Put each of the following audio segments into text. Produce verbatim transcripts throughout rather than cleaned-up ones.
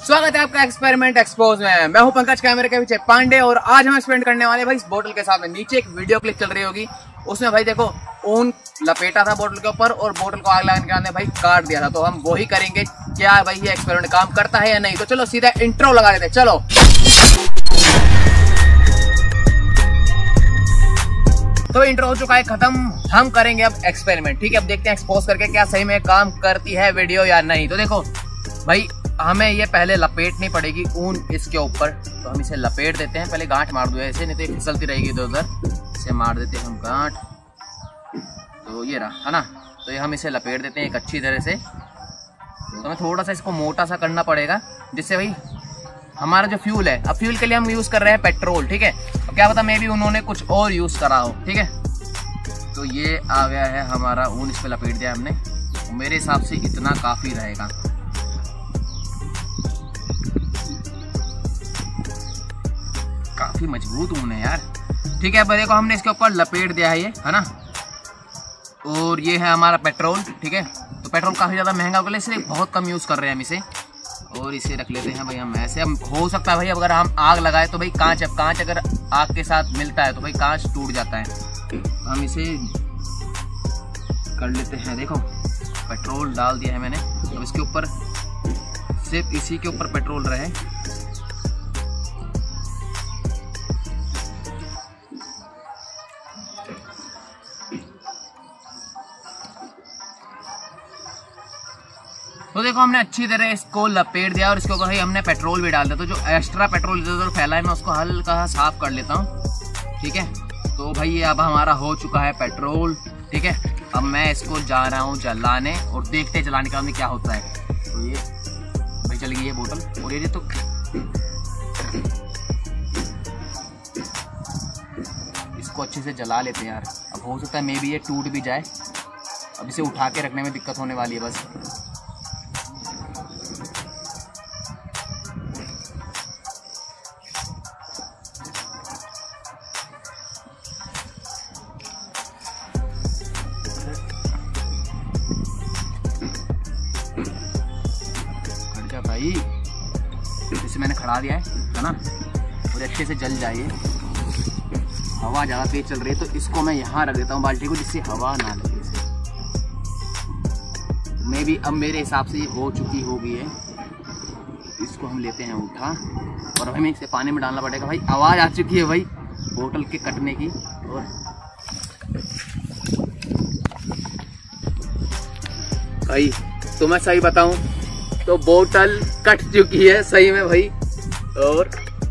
स्वागत है आपका एक्सपेरिमेंट एक्सपोज में। मैं हूं पंकज, कैमरे के पीछे पांडे, और आज हम एक्सपेरिमेंट करने वाले भाई इस बोतल के साथ में। नीचे एक वीडियो क्लिप चल रही होगी, उसमें भाई देखो ऊन लपेटा था बोतल के ऊपर और बोतल को आग लगाने के बाद भाई काट दिया था। तो हम वो ही करेंगे, क्या भाई ये एक्सपेरिमेंट काम करता है या नहीं। तो चलो सीधा इंट्रो लगा देते, चलो। तो इंट्रो हो चुका है खत्म, हम करेंगे अब एक्सपेरिमेंट। ठीक है, अब देखते हैं एक्सपोज करके क्या सही में काम करती है वीडियो या नहीं। तो देखो भाई, हमें ये पहले लपेटनी पड़ेगी ऊन इसके ऊपर। तो हम इसे लपेट देते हैं, पहले गांठ मार दो ऐसे, नहीं तो ये फिसलती रहेगी इधर उधर। इसे मार देते हैं हम गांठ, तो ये रहा है ना। तो ये हम इसे लपेट देते हैं एक अच्छी तरह से। तो हमें थोड़ा सा इसको मोटा सा करना पड़ेगा, जिससे भाई हमारा जो फ्यूल है, अब फ्यूल के लिए हम यूज कर रहे हैं पेट्रोल। ठीक है, अब क्या पता मे भी उन्होंने कुछ और यूज करा हो। ठीक है, तो ये आ गया है हमारा ऊन, इस पे लपेट दिया हमने। तो मेरे हिसाब से इतना काफी रहेगा। काफी मजबूत ऊन है यार। ठीक है, देखो हमने इसके ऊपर लपेट दिया है ये, है ना। और ये है हमारा पेट्रोल। ठीक है, तो पेट्रोल काफी ज्यादा महंगा हो गया, इसलिए बहुत कम यूज कर रहे हैं हम इसे। और इसे रख लेते हैं भाई हम ऐसे। हम हो सकता है भाई अगर हम आग लगाए तो भाई कांच, अब कांच अगर आग के साथ मिलता है तो भाई कांच टूट जाता है। तो हम इसे कर लेते हैं। देखो पेट्रोल डाल दिया है मैंने, तो इसके ऊपर सिर्फ इसी के ऊपर पेट्रोल रहे। तो देखो हमने अच्छी तरह इसको लपेट दिया और इसके ऊपर हमने पेट्रोल भी डाल दिया। तो जो एक्स्ट्रा पेट्रोल इधर उधर फैला है मैं उसको हल्का साफ कर लेता हूँ। ठीक है, तो भाई ये अब हमारा हो चुका है पेट्रोल। ठीक है, अब मैं इसको जा रहा हूँ जलाने और देखते हैं जलाने के बाद में क्या होता है। तो ये भाई चल गई ये बोतल, और ये तो इसको अच्छे से जला लेते हैं यार। अब हो सकता है मे भी ये टूट भी जाए। अब इसे उठा के रखने में दिक्कत होने वाली है बस। भाई इसे मैंने खड़ा दिया है, है ना, और अच्छे से जल जाए। हवा ज़्यादा तेज चल रही है तो इसको मैं यहाँ रख देता हूँ बाल्टी को, जिससे हवा ना लगे इसे। मैं भी अब मेरे हिसाब से ये हो चुकी होगी है। इसको हम लेते हैं उठा, और हमें इसे पानी में डालना पड़ेगा। भाई आवाज़ आ चुकी है भाई बोतल के कटने की। और भाई तो मैं सही बताऊं तो बोतल कट चुकी है सही में भाई। और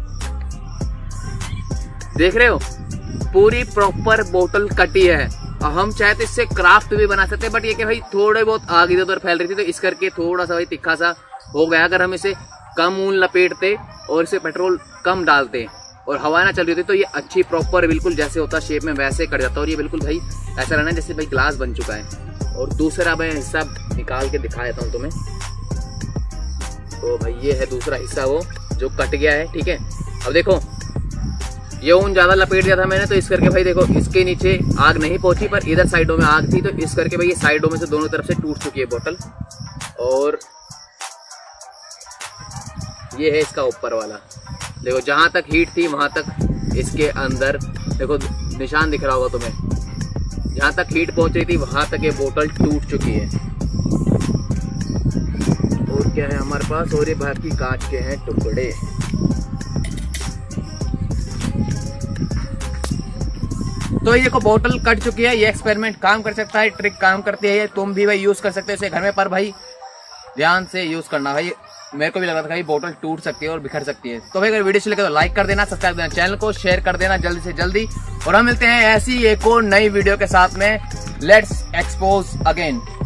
देख रहे हो पूरी प्रॉपर बोतल कटी है। और हम चाहे तो इससे क्राफ्ट भी बना सकते हैं, बट ये कि भाई थोड़े बहुत आग इधर उधर फैल रही थी तो इस करके थोड़ा सा भाई तिखा सा हो गया। अगर हम इसे कम ऊन लपेटते और इसे पेट्रोल कम डालते और हवा ना चल रही थी तो ये अच्छी प्रॉपर बिल्कुल जैसे होता शेप में वैसे कट जाता। और ये बिल्कुल भाई ऐसा रहना जैसे भाई ग्लास बन चुका है। और दूसरा मैं हिस्सा निकाल के दिखा देता हूँ तुम्हें। तो भाई ये है दूसरा हिस्सा वो जो कट गया है। ठीक है, अब देखो ये ऊन ज्यादा लपेट दिया था मैंने, तो इस करके भाई देखो इसके नीचे आग नहीं पहुंची, पर इधर साइडों में आग थी। तो इस करके भाई ये साइडों में से दोनों तरफ से टूट चुकी है बोतल। और ये है इसका ऊपर वाला, देखो जहां तक हीट थी वहां तक इसके अंदर देखो निशान दिख रहा होगा तुम्हें। जहां तक हीट पहुंच रही थी वहां तक ये बोतल टूट चुकी है। और क्या है हमारे पास, और ये बाकी कांच के हैं टुकड़े। तो ये देखो बोतल कट चुकी है। ये एक्सपेरिमेंट काम कर सकता है, ट्रिक काम करती है, तुम भी भाई यूज कर सकते हो इसे घर में। पर भाई ध्यान से यूज करना भाई, मेरे को भी लगा था भाई बोतल टूट सकती है और बिखर सकती है। तो भाई अगर वीडियो चले तो लाइक कर देना, सब्सक्राइब देना चैनल को, शेयर कर देना जल्दी से जल्दी। और हम मिलते हैं ऐसी एक और नई वीडियो के साथ में। Let's expose again.